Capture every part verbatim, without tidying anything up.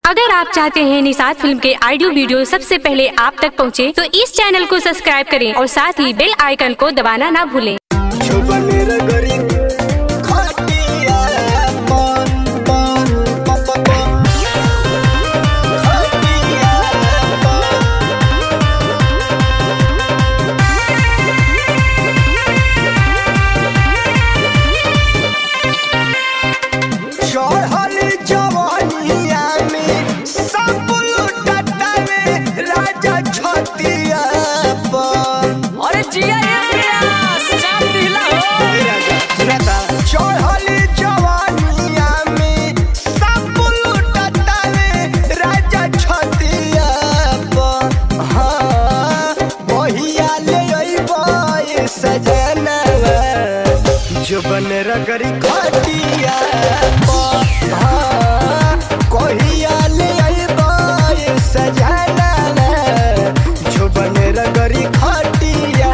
अगर आप चाहते हैं निषाद फिल्म के ऑडियो वीडियो सबसे पहले आप तक पहुंचे, तो इस चैनल को सब्सक्राइब करें और साथ ही बेल आइकन को दबाना ना भूलें। जो बन रगरी खटिया कोहिया ले आइबा सजना जो बन रगरी खटिया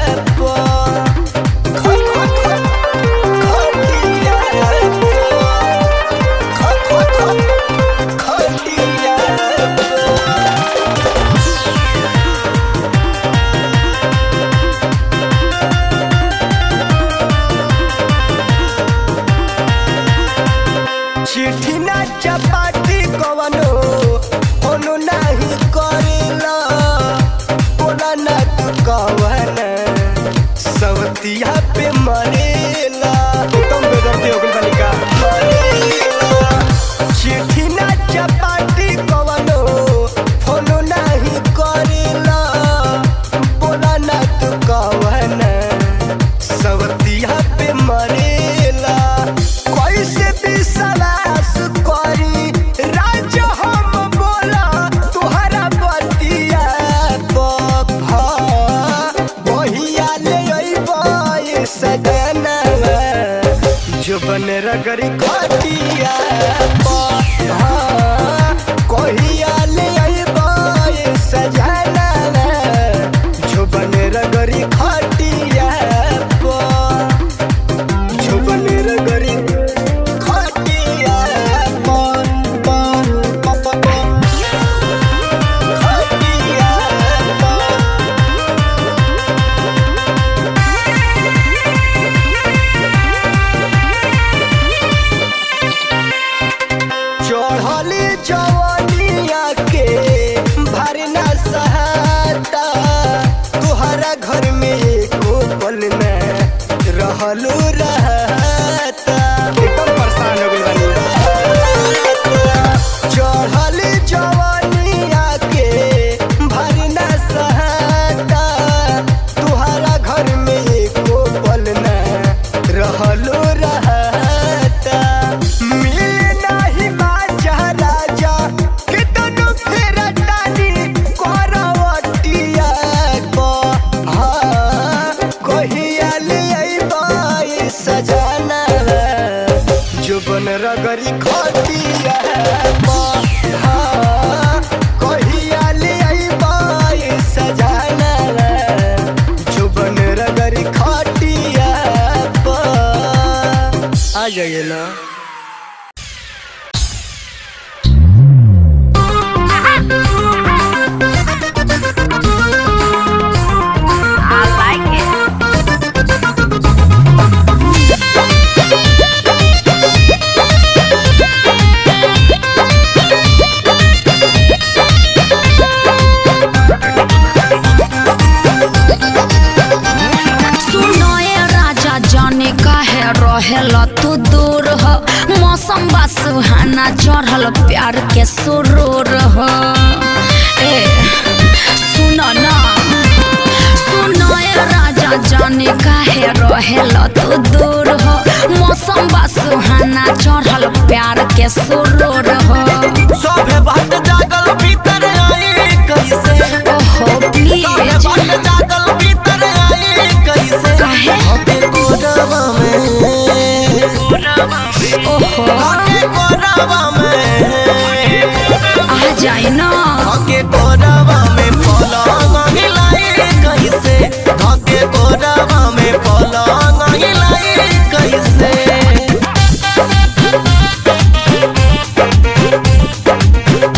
चिट्ठी ना चपाटी कवनो कोनो नहीं करेला बोला ना तू कवन सवतिया पे मरेला तुम बेदर्दी हो गइल बानी का मरेला चिट्ठी ना चपाटी कवनो कोनो नहीं करेला बोला ना तू कवन सवतिया पे मरेला कैसे भी सला जो बन रगरी खटिया कोहिया ले आइबा सजना जो बन रगरी खटिया जो बन रगरी खटिया चढ़ली जवानिया के भरना सहाता तुहरा घर में एको पल में रहलू रहता एकदम परेशान हो गई चढ़ली जवानिया के भरना सहाता तुहरा घर में एको पल में रहलू रहता जो बन रगरी खटिया कोहिया ले आइबा सजना जो बन रगरी खटिया आ जाइए ना। रहेला तू दूर हो मौसम बा सुहाना चढ़ल प्यार के सुरूर हो ए सुनो ना सुनो ए राजा जाने काहे रहेला तू दूर हो मौसम बा सुहाना चढ़ल प्यार के सुरूर हो सभे बात जागल भीतर आई कैसे ओहो प्लीज सभे बात जागल भीतर आई कैसे काहे होते कोडवा में आ जाए ना धके कोडवा में पलंग हिलाई कैसे धके कोडवा में पलंग हिलाई कैसे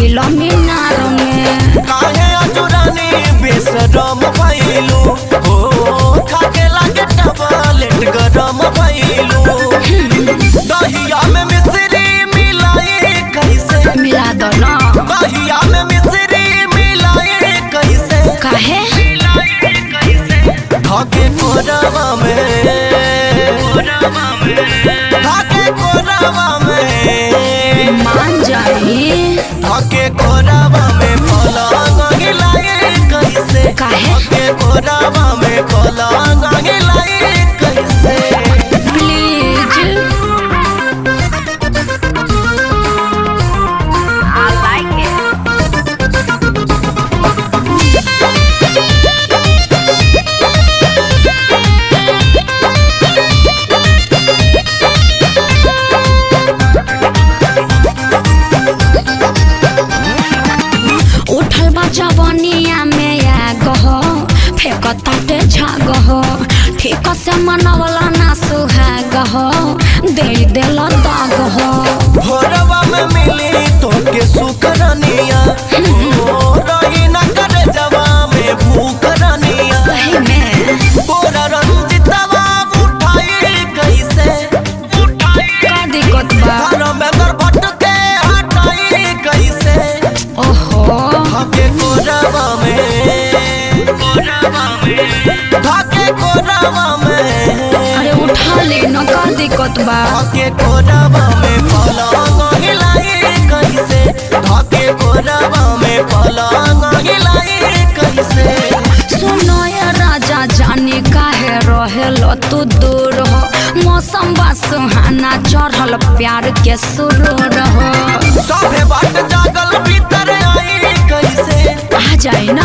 गइल मीनार में। काहे अजुरानी बेशरम भइलू हो खाके लागे टबलेट गरम भइलू। दहिया में मिश्री मिलाई कैसे मिला दो ना। दहिया में मिश्री मिलाई कैसे काहे धाके कोरवा में धाके कोरवा में मान जाई। धाके कोरवा में पलंग हिलाई कैसे काहे धाके कोरवा में पलंग हिलाई कैसे प्लीज। आई लाइक उठल बा जवनिया में आग हो फेंकताटे झाग हो ठीक से मनवला ना सुहाग हो दे देल दाग हो। भोरवा में मिली तोके सुकरनिया ओ रही न करे जवा में भूकरनिया। सही में तोरा रंजितवा उठाई कैसे उठाई का दिक्कत बा। घर में बरबट के हटाई कैसे ओहो धाके कोरवा में कोरवा में धाके कोरवा में अरे उठा ले न का दिक्कत बा। धाके कोरवा में पलंग हिलाई कैसे धाके कोरवा में पलंग हिलाई कैसे। सुनो ये राजा जाने काहे रहेल तू दूर हो मौसम बा सुहाना चढ़ल प्यार के सुरूर हो। सभे बाट जागल भीतर आई कैसे आ जाए ना।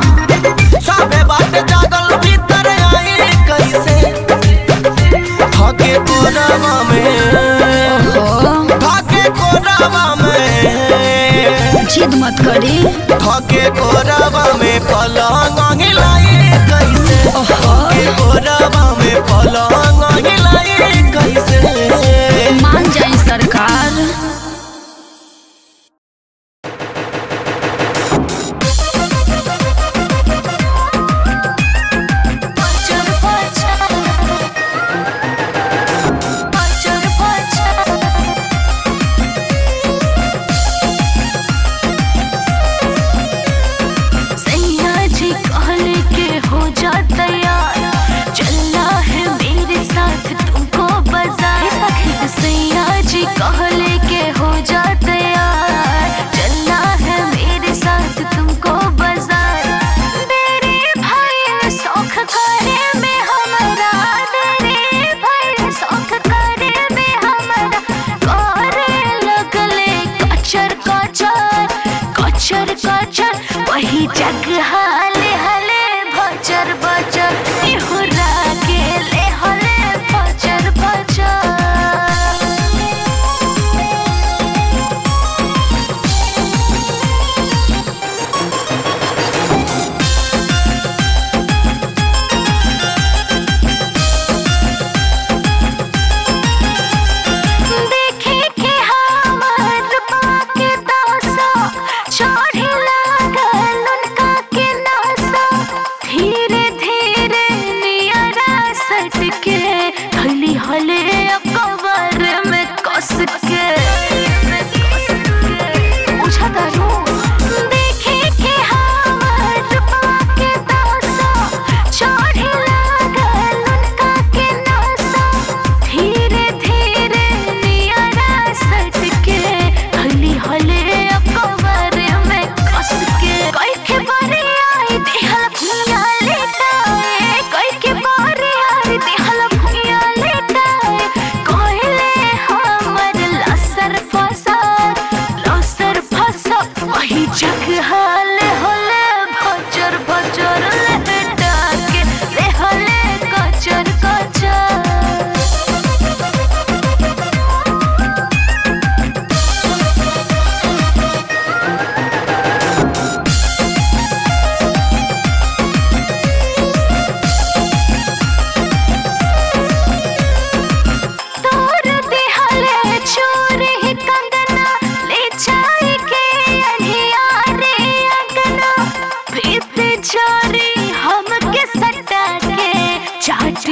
सभे बाट जागल भीतर आई कैसे धाके कोरवा में ओहो धाके कोरवा में जिद मत करी। धाके कोरवा में पलंग हिलाई कैसे धाके कोरवा में पलंग हिलाई कैसे। मान जाए सरकार। सैया जी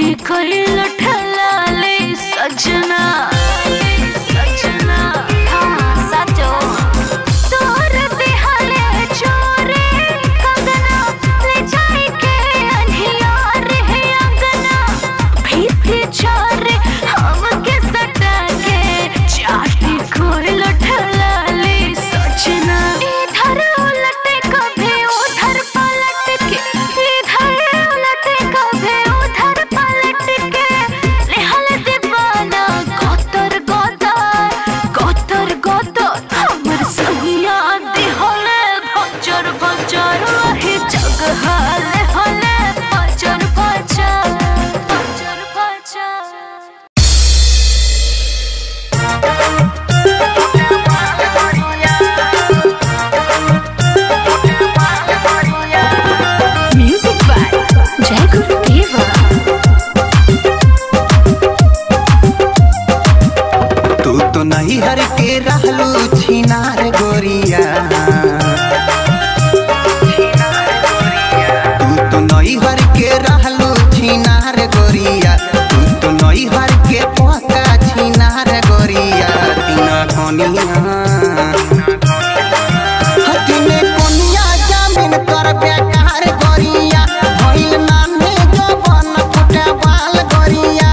चाटी कोई लुठला ले सजना सजना हाँ सचो तोर दिहाले चोरे कंगना ले जाए के अनहियार है अंगना भीती छोरे हम के सटा के चाटी कोई लुठला ले सजना इधर उलटे कभी उधर पलट के इधर उलटे कभी उधर पलट के लेहल दीवाना गोतर गोतर गोतर गोतर हमर सहिया दिहले भचर भचर वही जगह लेहले भचर भचर भचर भचर म्यूजिक बाय जय गुरुदेवा तू तो नहीं हर के रहलू छिनार गोरिया तू तो नहीं हर के रहलू छिनार गोरिया तू तो नहीं हर के पोका छिनार गोरिया तीना कोनिया हतिने कोनिया जामिन कर बेकार गोरिया भइल नामे जवन फुटे बाल गोरिया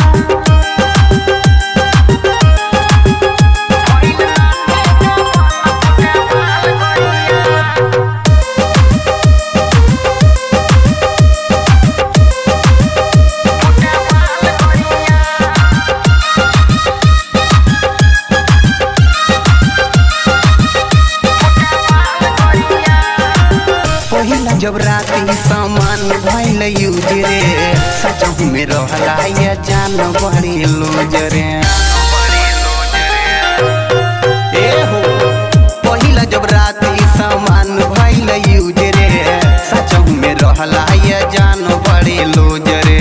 पहिला जब राती सामान भइल यूज रे सचहु में रहला ये जान बड़ी लूज रे ए हो पहिला जब राती सामान भइल यूज रे सचहु में रहला ये जान बड़ी लूज रे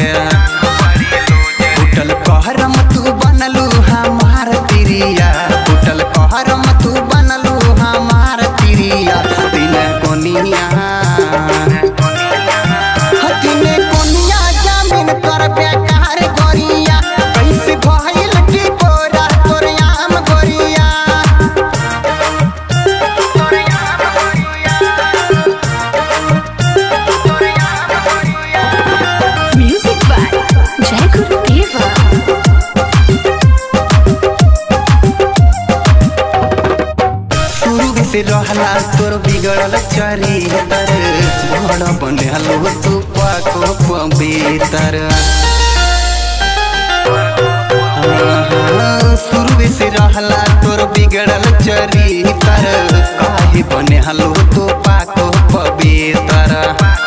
टूटल कहरम तू बनलू हमार तिरिया टूटल कहरम तू बनलू हमार तिरिया दिन कोनिया हतिने कोनिया जामिन कर बेकार गोरिया कैसे भइल की बोरा तोर आम गोरिया तोर आम गोरिया तोर आम गोरिया म्यूजिक बाय जय गुरुदेवा शुरू से रहला तोर बिगड़ल चरितर बड़ बनलो तू पाको पवित्र शुरू से रहला तोर बिगड़ल चरितर काहे बनलो तू पाको पवित्र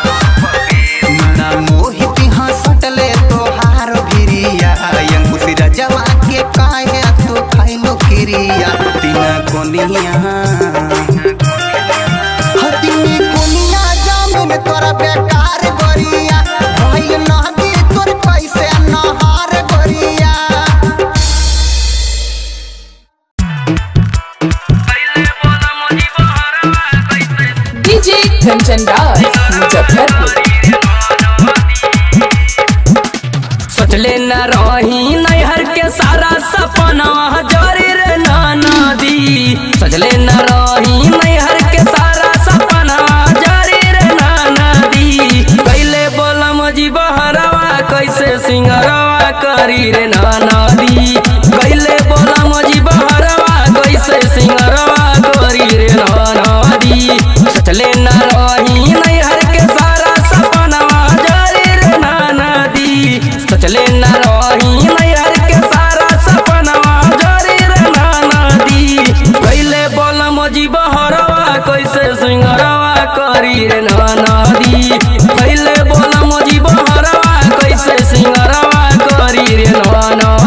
ना मोहित हंसटले तोहार भिरिया अंकुश रजवा के काहे तू खाइलो क्रिया तीना कोनिया हतिनी कोनिया जामिन तोरा बेकार गोरिया भइल नदी तोर कैसे नहार गोरिया डीजे कंचन राज मुजफ्फरपुर सोचले न रही नैहर के सारा सपना जरी रे नदी सोचले न रही नैहर के सारा सपना जरी रे नदी कैले बोलम जी बहरवा कैसे सिंगरवा करी रे नदी कैले बोलम जी बहरवा कैसे सिंगरवा करी रे नदी सोचले न रही नैहर के सारा सपना जरी रे नदी सोचले न रही नैहर के सारा सपनवा जरी रे नदी कैले बोलम जी बहरवा कैसे सिंगरवा करी रे नदी कैले बोलम जी बहरवा कैसे सिंगरवा करी रे नदी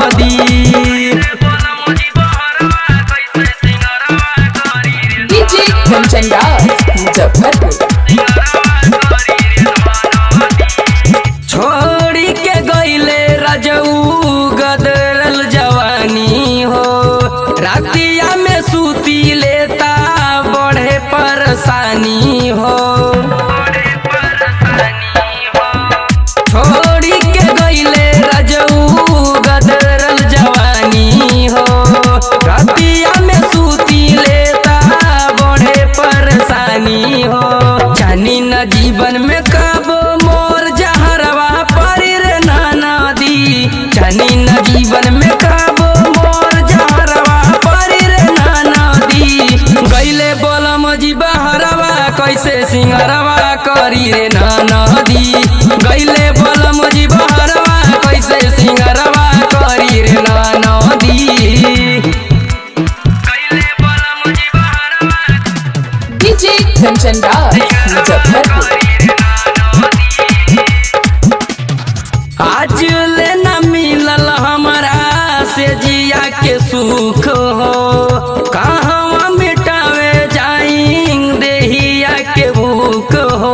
आज ले न मिलल हमारा से जिया के सुख हो कहवा मिटावे जाई देहिया के भूख हो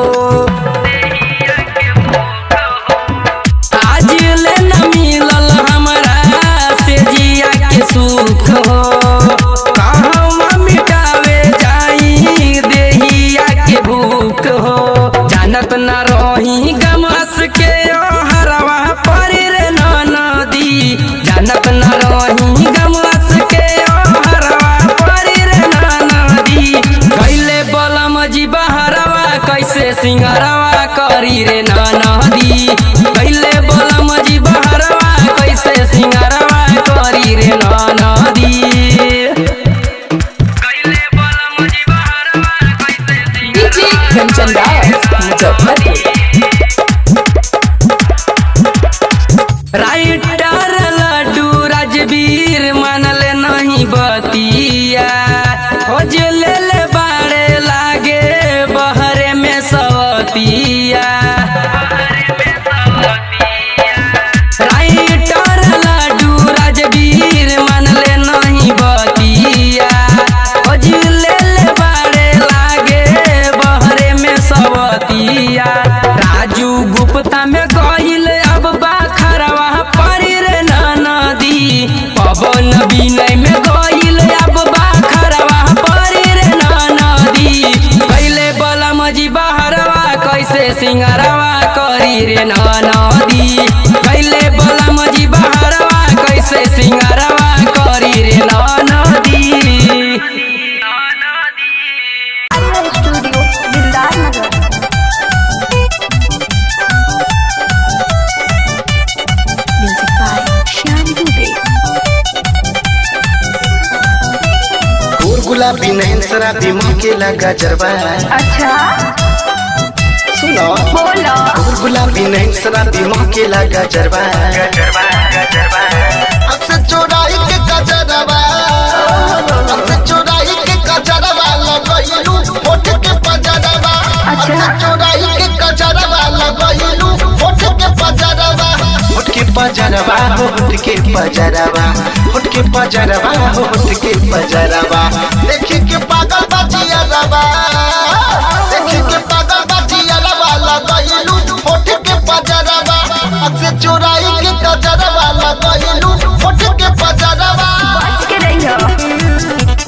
आज ले न मिलल हमारा से जिया के सुख हो कहवा मिटावे जाई देहिया के भूख हो जानत न रही गमस के हरवा परी रे नदी जानत न रही गमस के हरवा परी रे नदी कैले बलम जी बहरवा कैसे सिंगरवा करी रे नदी कैले बलम जी बहरवा कैसे सिंगरवा करी रे नदी डीजे कंचन राज मुजफ्फरपुर। राइटर लड्डू राजवीर मानले नहीं बतिया खोज ले ले बाड़े लागे बहरे में सवतिया राइटर लड्डू राजवीर मानले नहीं बतिया खोज ले ले बाड़े लागे बहरे में सवतिया राजू गुप्ता में गइल अब बाखरवा परी रे नदी पवन विनय में गइल अब बाखरवा परी रे नदी कैले बलम जी बहरवा कैसे सिंगरवा करी रे नदी कैले बलम जी बहरवा कैसे सिंगरवा करी रे नदी studio Dildar Nagar. Music by Shyam Dubey. गोर गुलाबी नैन शराबी महके लगा जरबा अच्छा सुनो बोलो। गोर गुलाबी नैन शराबी महके लगा जरबा हमसे चोराई के कजरवा हमसे चोराई के कजरवा लगइलू होठ के पजरवा हमसे चोराई के कजरवा लगइलू होठ के पजरवा होठ के पजरवा होठ के पजरवा होठ के पजरवा होठ के पजरवा देखी के पागल बजिया रवा देखी के पागल बजिया रवा लगइलू होठ के पजरवा हमसे चोराई के कजरवा लगइलू होठ के पजरवा बच के रहियो।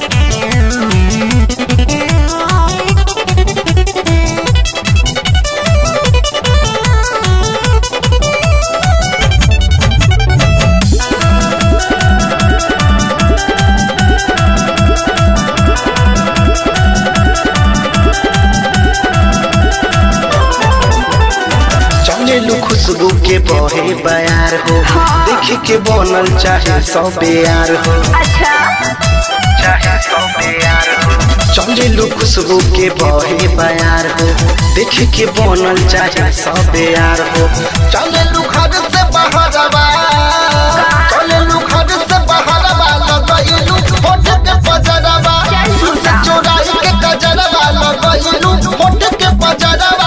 चलेलू खुशबू के बहे बयार हो देखे के बनल चाहे सौ बेयार हो अच्छा चाहे सौ बेयार हो चलेलू खुशबू के बहे बयार हो देखे के बनल चाहे सौ बेयार हो चलेलू घर से बहरवा चलेलू घर से बहरवा लगइलू होठ के पजरवा हमसे चोराई के कजरवा लगइलू होठ के पजरवा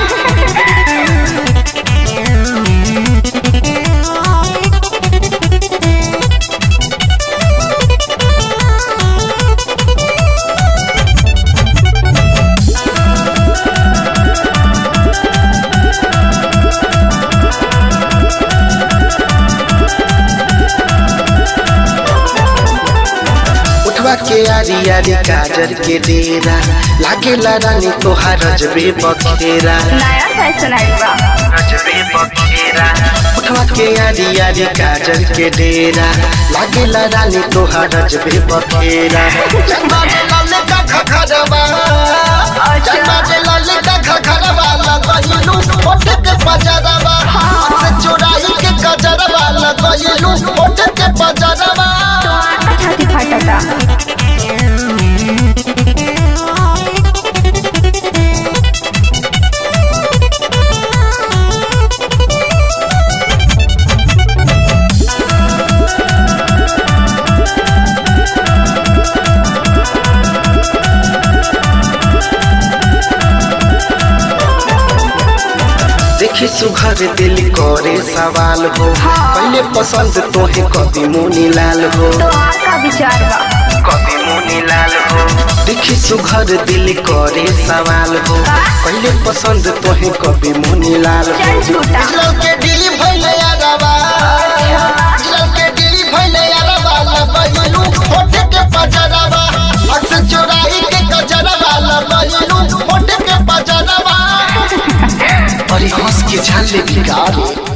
के आरी आरी काजर के डेरा लागेला रानी तोहार रजबे बखेरा नया फैशन आइल बा। रजबे बखेरा उठवा के आरी आरी काजर के डेरा लागेला रानी तोहार रजबे बखेरा चंदा के लाल का खखरवा चंदा के लाल का खखरवा लगइलू होठ के पजरवा हमसे चोराई के कजरवा लगइलू होठ के पजरवा छाती फाटता। देखी सुघर दिल करे सवाल हो पहले पसंद तोहे कभी मुनी लाल हो का विचार बा कभी मुनी लाल हो देखी सुघर दिल करे सवाल हो पहले पसंद तोहे कभी मुनी लाल हो झूठा के दिल भइले यारबा के दिल भइले यारबा लगइलू होठ के पजरवा अक्सर चोराई के गजरवा लगइलू होठ के पजरवा अरे हंस के झाले बिगाड़े